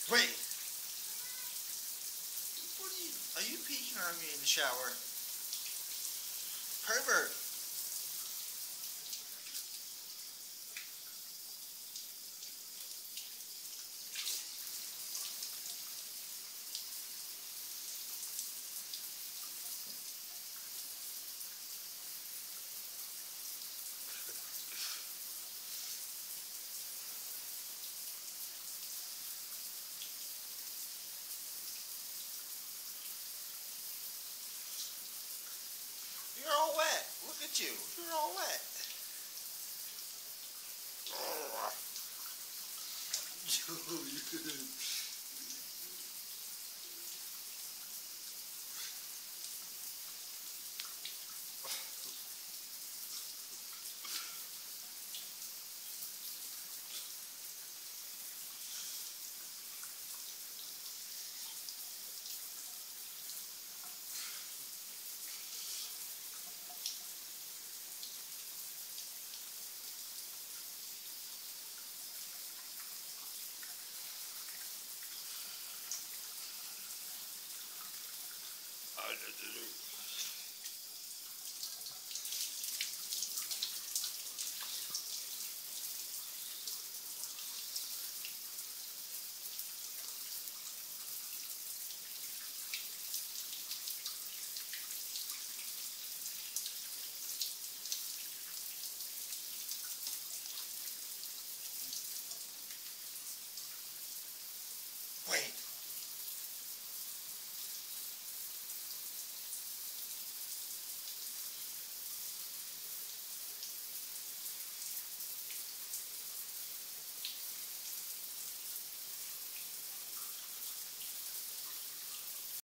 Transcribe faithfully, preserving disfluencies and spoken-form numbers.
Wait, what are you, are you peeking on me in the shower? Pervert. You're all wet. Look at you. You're all wet. Wait.